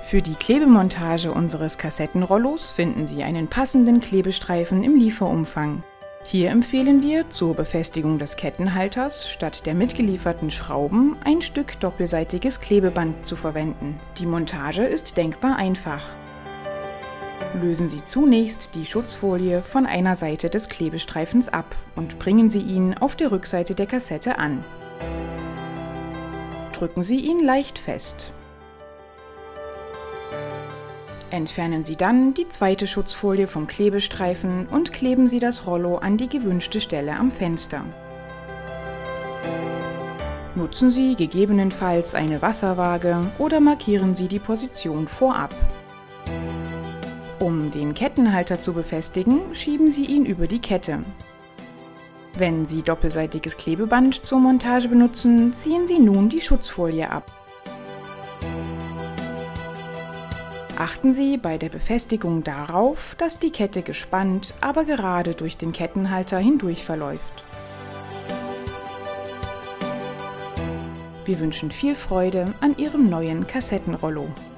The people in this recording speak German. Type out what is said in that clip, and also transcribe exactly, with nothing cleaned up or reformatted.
Für die Klebemontage unseres Kassettenrollos finden Sie einen passenden Klebestreifen im Lieferumfang. Hier empfehlen wir, zur Befestigung des Kettenhalters statt der mitgelieferten Schrauben ein Stück doppelseitiges Klebeband zu verwenden. Die Montage ist denkbar einfach. Lösen Sie zunächst die Schutzfolie von einer Seite des Klebestreifens ab und bringen Sie ihn auf der Rückseite der Kassette an. Drücken Sie ihn leicht fest. Entfernen Sie dann die zweite Schutzfolie vom Klebestreifen und kleben Sie das Rollo an die gewünschte Stelle am Fenster. Nutzen Sie gegebenenfalls eine Wasserwaage oder markieren Sie die Position vorab. Um den Kettenhalter zu befestigen, schieben Sie ihn über die Kette. Wenn Sie doppelseitiges Klebeband zur Montage benutzen, ziehen Sie nun die Schutzfolie ab. Achten Sie bei der Befestigung darauf, dass die Kette gespannt, aber gerade durch den Kettenhalter hindurch verläuft. Wir wünschen viel Freude an Ihrem neuen Kassettenrollo.